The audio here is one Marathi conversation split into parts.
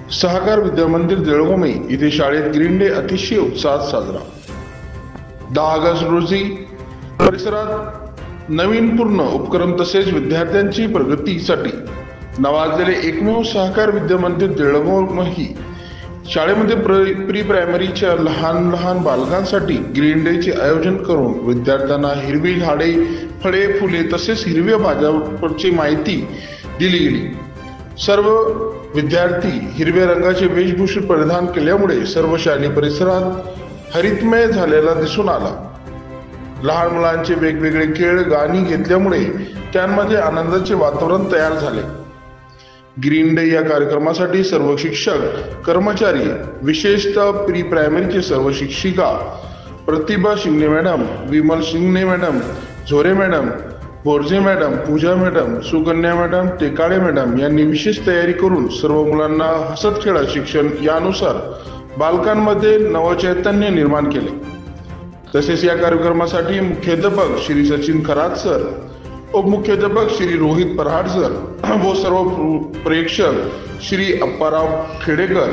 सहकार विद्यामंदिर देळगोमई येथे शाळेत ग्रीन डे अतिशय उत्साहात साजरा। 10 ऑगस्ट रोजी परिसरात नवीन पूर्ण उपक्रम तसेच विद्यार्थ्यांची प्रगतीसाठी नावाजलेले एकमेव सहकार विद्यामंदिर देळगोमई शाळेमध्ये प्री प्रायमरीच्या लहान बालकांसाठी ग्रीन डेचे आयोजन करून विद्यार्थ्यांना हिरवी झाडे, फळे, फुले तसेच हिरव्या भाज्यांची माहिती दिली गेली। सर्व विद्यार्थी हिरव्या रंगाचे वेशभूषा परिधान केल्यामुळे सर्व शालेय परिसरात हरितमय झालेला दिसून आला। लहान मुलांचे वेगवेगळे खेळ, गाणी घेतल्यामुळे त्यांमध्ये आनंदाचे वातावरण तयार झाले। ग्रीन डे या कार्यक्रमासाठी सर्व शिक्षक, कर्मचारी, विशेषतः प्री प्रायमरीचे सर्व शिक्षिका Pratibha Shingane madam, Vimal Shingane madam, Zore madam, Borje madam, Puja madam, Sukanya madam, Tekale madam यांनी विशेष तयारी करून सर्व मुलांना हसत खेळत शिक्षण यानुसार बालकांमध्ये नवचैतन्य निर्माण केले। तसेच या कार्यक्रमासाठी मुख्याध्यापक श्री सचिन खरात सर, उपमुख्याध्यापक श्री रोहित पराड सर व सर्व प्रेक्षक श्री अप्पाराव खेडेकर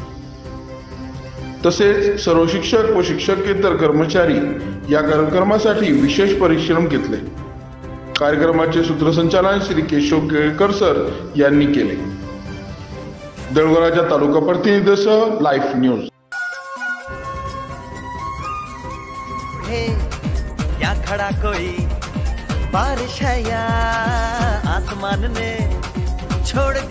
तसेच सर्व शिक्षक व शिक्षकेतर कर्मचारी या कार्यक्रमासाठी विशेष परिश्रम घेतले। कार्यक्रमाचे सूत्रसंचालन श्री केशव केळकर सर यांनी केले। देळगोराच्या तालुका प्रतिनिधीसह लाईव्ह न्यूज। या खड़ा कोई बारिश है या आसमान ने छोड़